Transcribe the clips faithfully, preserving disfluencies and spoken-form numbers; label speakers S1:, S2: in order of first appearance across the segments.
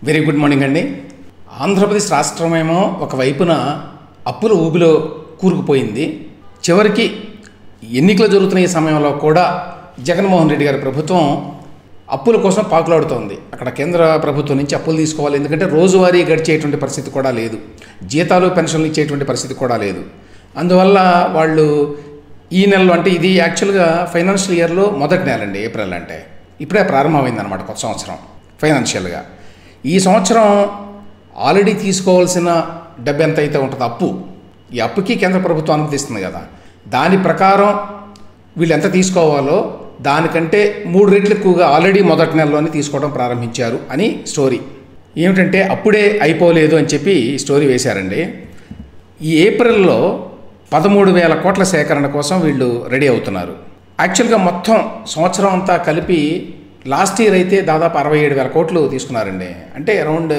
S1: Very good morning అండి. ఆంధ్రప్రదేశ్ రాష్ట్రమేమో ఒకవైపున అప్పుల ఊబిలో కూరుకుపోయింది. చివరికి ఎన్నికలు జరుగుతున్న ఈ సమయంలో కూడా జగన్మోహన్ రెడ్డి గారి ప్రభుత్వం అప్పుల కోసం పాకులాడుతోంది. అక్కడ కేంద్ర ప్రభుత్వం నుంచి అప్పులు తీసుకోవాలి, ఎందుకంటే రోజువారీ గడిచేటువంటి పరిస్థితి కూడా లేదు, జీతాలు పెన్షన్లు ఇచ్చేటువంటి పరిస్థితి కూడా లేదు. అందువల్ల వాళ్ళు ఈ నెలలో, అంటే ఇది యాక్చువల్గా ఫైనాన్షియల్ ఇయర్లో మొదటి నెల అండి, ఏప్రిల్ అంటే ఇప్పుడే ప్రారంభమైందన్నమాట కొత్త సంవత్సరం ఫైనాన్షియల్గా. ఈ సంవత్సరం ఆల్రెడీ తీసుకోవాల్సిన డబ్బు ఎంత అయితే ఉంటుందో అప్పు, ఈ అప్పుకి కేంద్ర ప్రభుత్వం అనుమతిస్తుంది కదా, దాని ప్రకారం వీళ్ళు ఎంత తీసుకోవాలో దానికంటే మూడు రెట్లు ఎక్కువగా ఆల్రెడీ మొదటి నెలలోనే తీసుకోవడం ప్రారంభించారు అని స్టోరీ. ఏమిటంటే అప్పుడే అయిపోలేదు అని చెప్పి స్టోరీ వేశారండి. ఈ ఏప్రిల్లో పదమూడు వేల కోట్ల సేకరణ కోసం వీళ్ళు రెడీ అవుతున్నారు. యాక్చువల్గా మొత్తం సంవత్సరం అంతా కలిపి లాస్ట్ ఇయర్ అయితే దాదాపు అరవై ఏడు వేల కోట్లు తీసుకున్నారండి. అంటే around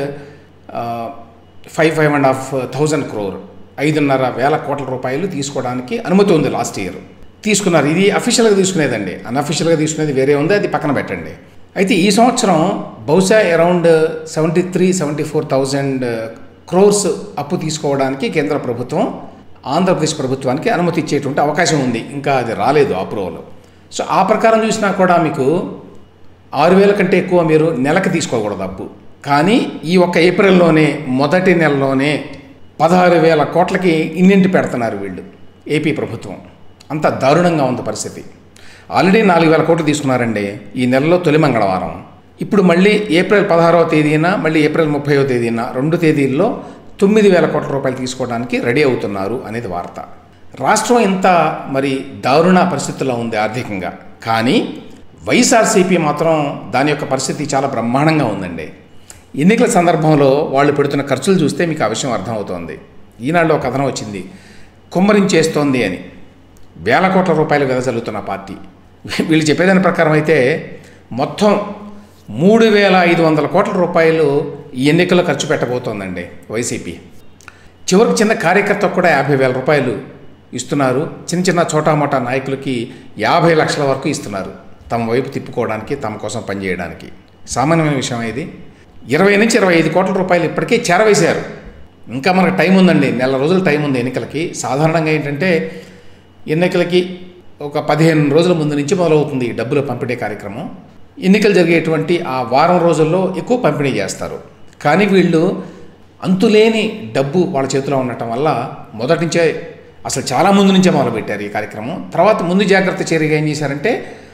S1: five five and half thousand crore ఐదున్నర వేల కోట్ల రూపాయలు తీసుకోవడానికి అనుమతి ఉంది. లాస్ట్ ఇయర్ తీసుకున్నారు. ఇది అఫీషియల్గా తీసుకునేదండి, అన్అఫీషియల్గా తీసుకునేది వేరే ఉంది, అది పక్కన పెట్టండి. అయితే ఈ సంవత్సరం బహుశా around seventy three seventy four thousand crores అప్పు తీసుకోవడానికి కేంద్ర ప్రభుత్వం ఆంధ్రప్రదేశ్ ప్రభుత్వానికి అనుమతి ఇచ్చేటువంటి అవకాశం ఉంది. ఇంకా అది రాలేదు అప్రూవల్. సో ఆ ప్రకారం చూసినా కూడా మీకు ఆరు వేల కంటే ఎక్కువ మీరు నెలకు తీసుకోకూడదు అప్పు. కానీ ఈ ఒక్క ఏప్రిల్లోనే మొదటి నెలలోనే పదహారు వేల కోట్లకి ఇన్నింటి పెడుతున్నారు వీళ్ళు, ఏపీ ప్రభుత్వం. అంత దారుణంగా ఉంది పరిస్థితి. ఆల్రెడీ నాలుగు వేల కోట్లు తీసుకున్నారండి ఈ నెలలో తొలి మంగళవారం. ఇప్పుడు మళ్ళీ ఏప్రిల్ పదహారవ తేదీన, మళ్ళీ ఏప్రిల్ ముప్పైవ తేదీన, రెండు తేదీల్లో తొమ్మిది వేల కోట్ల రూపాయలు తీసుకోవడానికి రెడీ అవుతున్నారు అనేది వార్త. రాష్ట్రం ఇంత మరి దారుణ పరిస్థితుల్లో ఉంది ఆర్థికంగా. కానీ వైఎస్ఆర్సీపీ మాత్రం దాని యొక్క పరిస్థితి చాలా బ్రహ్మాండంగా ఉందండి. ఎన్నికల సందర్భంలో వాళ్ళు పెడుతున్న ఖర్చులు చూస్తే మీకు ఆ విషయం అర్థమవుతోంది. ఈనాడులో ఒక కథనం వచ్చింది, కుమ్మరించేస్తోంది అని. వేల కోట్ల రూపాయలు వెదజల్లుతున్న పార్టీ. వీళ్ళు చెప్పేదాని ప్రకారం అయితే మొత్తం మూడు వేల ఐదు వందల కోట్ల రూపాయలు ఈ ఎన్నికల్లో ఖర్చు పెట్టబోతోందండి వైసీపీ. చివరికి చిన్న కార్యకర్తకు కూడా యాభై వేల రూపాయలు ఇస్తున్నారు. చిన్న చిన్న చోటామోటా నాయకులకి యాభై లక్షల వరకు ఇస్తున్నారు, తమ వైపు తిప్పుకోవడానికి, తమ కోసం పనిచేయడానికి. సామాన్యమైన విషయం ఇది. ఇరవై నుంచి ఇరవై ఐదు కోట్ల రూపాయలు ఇప్పటికే చేరవేశారు. ఇంకా మనకు టైం ఉందండి, నెల రోజులు టైం ఉంది ఎన్నికలకి. సాధారణంగా ఏంటంటే ఎన్నికలకి ఒక పదిహేను రోజుల ముందు నుంచి మొదలవుతుంది డబ్బులు పంపిణీ కార్యక్రమం. ఎన్నికలు జరిగేటువంటి ఆ వారం రోజుల్లో ఎక్కువ పంపిణీ చేస్తారు. కానీ వీళ్ళు అంతులేని డబ్బు వాళ్ళ చేతిలో ఉండటం వల్ల మొదటి నుంచే, అసలు చాలా ముందు నుంచే మొదలుపెట్టారు ఈ కార్యక్రమం. తర్వాత ముందు జాగ్రత్త చర్యగా ఏం చేశారంటే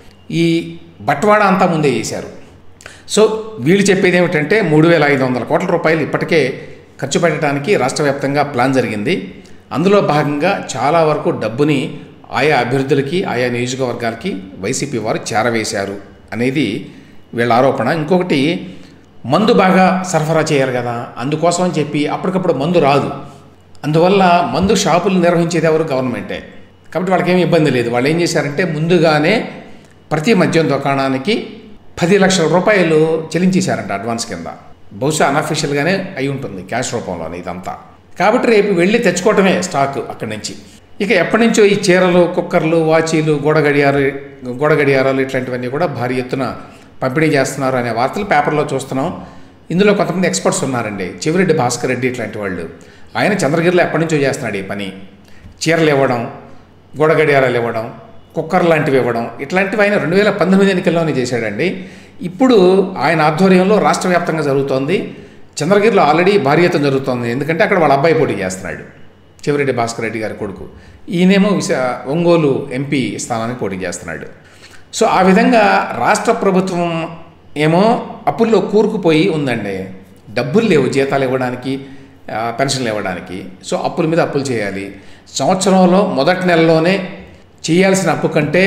S1: ఈ బట్వాడా అంతా ముందే చేశారు. సో వీళ్ళు చెప్పేది ఏమిటంటే మూడు వేల ఐదు వందల కోట్ల రూపాయలు ఇప్పటికే ఖర్చు పెట్టడానికి రాష్ట్ర వ్యాప్తంగా ప్లాన్ జరిగింది. అందులో భాగంగా చాలా వరకు డబ్బుని ఆయా అభ్యర్థులకి, ఆయా నియోజకవర్గాలకి వైసీపీ వారు చేరవేశారు అనేది వీళ్ళ ఆరోపణ. ఇంకొకటి, మందు బాగా సరఫరా చేయాలి కదా, అందుకోసం అని చెప్పి అప్పటికప్పుడు మందు రాదు. అందువల్ల మందు షాపులు నిర్వహించేది ఎవరు? గవర్నమెంటే. కాబట్టి వాళ్ళకి ఏమి ఇబ్బంది లేదు. వాళ్ళు ఏం చేశారంటే ముందుగానే ప్రతి మద్యం దుకాణానికి పది లక్షల రూపాయలు చెల్లించేశారంట అడ్వాన్స్ కింద. బహుశా అన్అఫీషియల్గానే అయి ఉంటుంది, క్యాష్ రూపంలోనే ఇదంతా. కాబట్టి రేపు వెళ్ళి తెచ్చుకోవటమే స్టాక్ అక్కడి నుంచి. ఇక ఎప్పటి నుంచో ఈ చీరలు, కుక్కర్లు, వాచీలు, గోడ గడియారు గోడ గడియారాలు ఇట్లాంటివన్నీ కూడా భారీ ఎత్తున పంపిణీ చేస్తున్నారు అనే వార్తలు పేపర్లో చూస్తున్నాం. ఇందులో కొంతమంది ఎక్స్పర్ట్స్ ఉన్నారండి. చెవిరెడ్డి భాస్కర్ రెడ్డి ఇట్లాంటి వాళ్ళు. ఆయన చంద్రగిరిలో ఎప్పటి నుంచో చేస్తున్నాడు ఈ పని. చీరలు ఇవ్వడం, గోడ గడియారాలు ఇవ్వడం, కుక్కర్ లాంటివి ఇవ్వడం, ఇట్లాంటివి ఆయన రెండు వేల పంతొమ్మిది ఎన్నికల్లోనే చేశాడండి. ఇప్పుడు ఆయన ఆధ్వర్యంలో రాష్ట్ర వ్యాప్తంగా జరుగుతోంది. చంద్రగిరిలో ఆల్రెడీ భారీ ఎత్తున జరుగుతోంది, ఎందుకంటే అక్కడ వాళ్ళ అబ్బాయి పోటీ చేస్తున్నాడు, చెవిరెడ్డి భాస్కర్ రెడ్డి గారి కొడుకు. ఈయనేమో విశా ఒంగోలు ఎంపీ స్థానానికి పోటీ చేస్తున్నాడు. సో ఆ విధంగా రాష్ట్ర ప్రభుత్వం ఏమో అప్పుల్లో కూరుకుపోయి ఉందండి. డబ్బులు లేవు జీతాలు ఇవ్వడానికి, పెన్షన్లు ఇవ్వడానికి. సో అప్పుల మీద అప్పులు చేయాలి. సంవత్సరంలో మొదటి నెలలోనే చేయాల్సిన అప్పు కంటే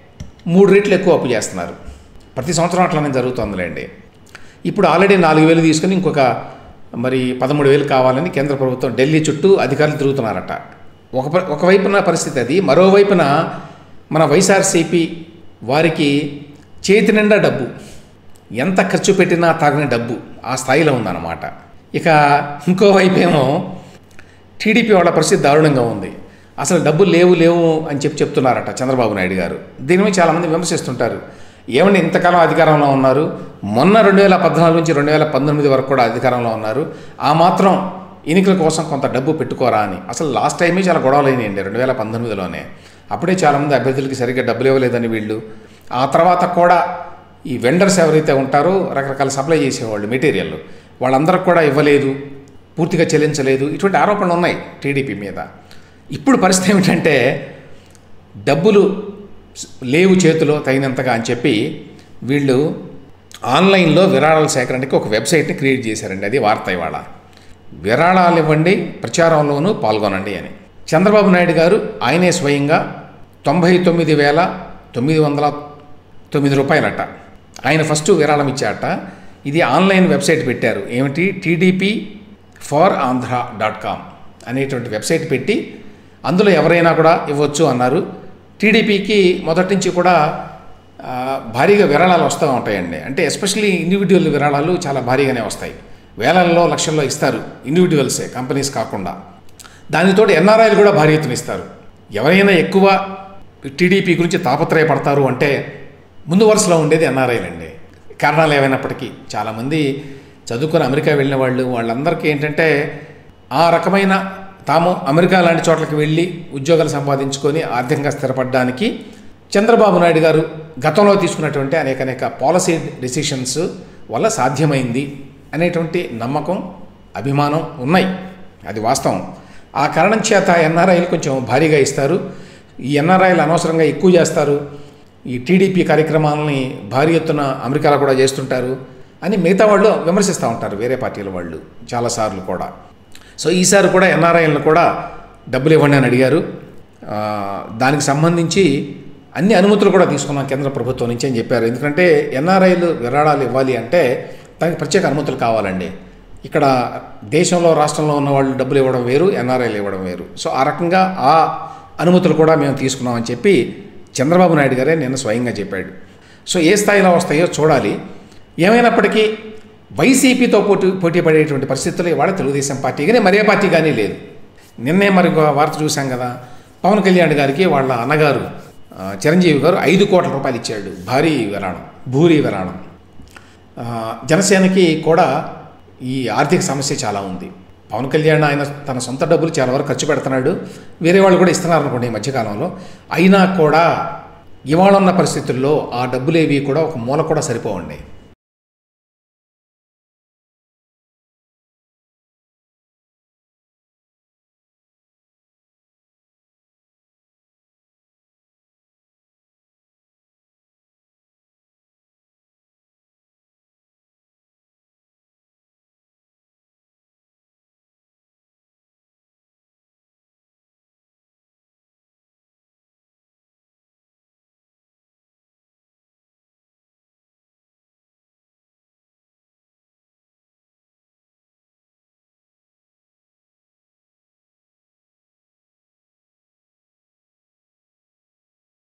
S1: మూడు రెట్లు ఎక్కువ అప్పు చేస్తున్నారు. ప్రతి సంవత్సరం అట్లానే జరుగుతుందిలేండి. ఇప్పుడు ఆల్రెడీ నాలుగు వేలు తీసుకుని ఇంకొక మరి పదమూడు వేలు కావాలని కేంద్ర ప్రభుత్వం ఢిల్లీ చుట్టూ అధికారులు తిరుగుతున్నారట. ఒక ఒకవైపున పరిస్థితి అది. మరోవైపున మన వైఎస్ఆర్సీపీ వారికి చేతి నిండా డబ్బు, ఎంత ఖర్చు పెట్టినా తాగిన డబ్బు ఆ స్థాయిలో ఉందన్నమాట. ఇక ఇంకోవైపు ఏమో టీడీపీ వాళ్ళ పరిస్థితి దారుణంగా ఉంది. అసలు డబ్బులు లేవు లేవు అని చెప్పి చెప్తున్నారట చంద్రబాబు నాయుడు గారు. దీని మీద చాలామంది విమర్శిస్తుంటారు. ఏమండి ఇంతకాలం అధికారంలో ఉన్నారు, మొన్న రెండు వేల పద్నాలుగు నుంచి రెండు వేల పంతొమ్మిది వరకు కూడా అధికారంలో ఉన్నారు. ఆ మాత్రం ఎన్నికల కోసం కొంత డబ్బు పెట్టుకోరా అని. అసలు లాస్ట్ టైమే చాలా గొడవలు అయినాయండి రెండు వేల పంతొమ్మిదిలోనే. అప్పుడే చాలామంది అభ్యర్థులకి సరిగ్గా డబ్బులు ఇవ్వలేదని వీళ్ళు. ఆ తర్వాత కూడా ఈ వెండర్స్ ఎవరైతే ఉంటారో రకరకాల సప్లై చేసేవాళ్ళు మెటీరియల్, వాళ్ళందరికి కూడా ఇవ్వలేదు, పూర్తిగా చెల్లించలేదు, ఇటువంటి ఆరోపణలు ఉన్నాయి టీడీపీ మీద. ఇప్పుడు పరిస్థితి ఏమిటంటే డబ్బులు లేవు చేతిలో తగినంతగా అని చెప్పి వీళ్ళు ఆన్లైన్లో విరాళాల సేకరణకి ఒక వెబ్సైట్ని క్రియేట్ చేశారండి. అది వార్త ఇవాళ. విరాళాలు ఇవ్వండి, ప్రచారంలోనూ పాల్గొనండి అని. చంద్రబాబు నాయుడు గారు ఆయనే స్వయంగా తొంభై తొమ్మిది వేల తొమ్మిది వందల తొమ్మిది రూపాయలట ఆయన ఫస్ట్ విరాళం ఇచ్చాట. ఇది ఆన్లైన్ వెబ్సైట్ పెట్టారు. ఏమిటి, TDP for Andhra dot com అనేటువంటి వెబ్సైట్ పెట్టి అందులో ఎవరైనా కూడా ఇవ్వచ్చు అన్నారు. టీడీపీకి మొదటి నుంచి కూడా భారీగా విరాళాలు వస్తూ ఉంటాయండి. అంటే ఎస్పెషల్లీ ఇండివిజువల్ విరాళాలు చాలా భారీగానే వస్తాయి. వేలల్లో లక్షల్లో ఇస్తారు ఇండివిజువల్సే, కంపెనీస్ కాకుండా. దానితో ఎన్ఆర్ఐలు కూడా భారీ ఎత్తున ఇస్తారు. ఎవరైనా ఎక్కువ టీడీపీ గురించి తాపత్రయపడతారు అంటే ముందు వరుసలో ఉండేది ఎన్ఆర్ఐలండి. కారణాలు ఏమైనప్పటికీ చాలామంది చదువుకొని అమెరికా వెళ్ళిన వాళ్ళు, వాళ్ళందరికీ ఏంటంటే ఆ రకమైన తాము అమెరికా లాంటి చోట్లకి వెళ్ళి ఉద్యోగాలు సంపాదించుకొని ఆర్థికంగా స్థిరపడడానికి చంద్రబాబు నాయుడు గారు గతంలో తీసుకున్నటువంటి అనేక అనేక పాలసీ డెసిషన్స్ వల్ల సాధ్యమైంది అనేటువంటి నమ్మకం, అభిమానం ఉన్నాయి. అది వాస్తవం. ఆ కారణం చేత ఎన్ఆర్ఐలు కొంచెం భారీగా ఇస్తారు. ఈ ఎన్ఆర్ఐలు అనవసరంగా ఎక్కువ చేస్తారు, ఈ టీడీపీ కార్యక్రమాలని భారీ ఎత్తున అమెరికాలో కూడా చేస్తుంటారు అని మిగతా వాళ్ళు విమర్శిస్తూ ఉంటారు, వేరే పార్టీల వాళ్ళు చాలాసార్లు కూడా. సో ఈసారి కూడా ఎన్ఆర్ఐలను కూడా డబ్బులు ఇవ్వండి అని అడిగారు. దానికి సంబంధించి అన్ని అనుమతులు కూడా తీసుకున్నాం కేంద్ర ప్రభుత్వం నుంచి అని చెప్పారు. ఎందుకంటే ఎన్ఆర్ఐలు విరాళాలు ఇవ్వాలి అంటే దానికి ప్రత్యేక అనుమతులు కావాలండి. ఇక్కడ దేశంలో రాష్ట్రంలో ఉన్న వాళ్ళు డబ్బులు ఇవ్వడం వేరు, ఎన్ఆర్ఐలు ఇవ్వడం వేరు. సో ఆ రకంగా ఆ అనుమతులు కూడా మేము తీసుకున్నామని చెప్పి చంద్రబాబు నాయుడు గారే నిన్న స్వయంగా చెప్పాడు. సో ఏ స్థాయిలో వస్తాయో చూడాలి. ఏమైనప్పటికీ వైసీపీతో పోటీ పోటీ పడేటువంటి పరిస్థితుల్లో ఇవాళ తెలుగుదేశం పార్టీ కానీ మరే పార్టీ కానీ లేదు. నిన్నే మరి వార్త చూసాం కదా, పవన్ కళ్యాణ్ గారికి వాళ్ళ అన్నగారు చిరంజీవి గారు ఐదు కోట్ల రూపాయలు ఇచ్చాడు, భారీ విరాళం, భూరీ విరాళం. జనసేనకి కూడా ఈ ఆర్థిక సమస్య చాలా ఉంది. పవన్ కళ్యాణ్ ఆయన తన సొంత డబ్బులు చాలా వరకు ఖర్చు పెడుతున్నాడు, వేరే వాళ్ళు కూడా ఇస్తున్నారు అనుకోండి ఈ మధ్యకాలంలో. అయినా కూడా ఇవాళ ఉన్న పరిస్థితుల్లో ఆ డబ్బులేవి కూడా ఒక మూల కూడా సరిపోవండి.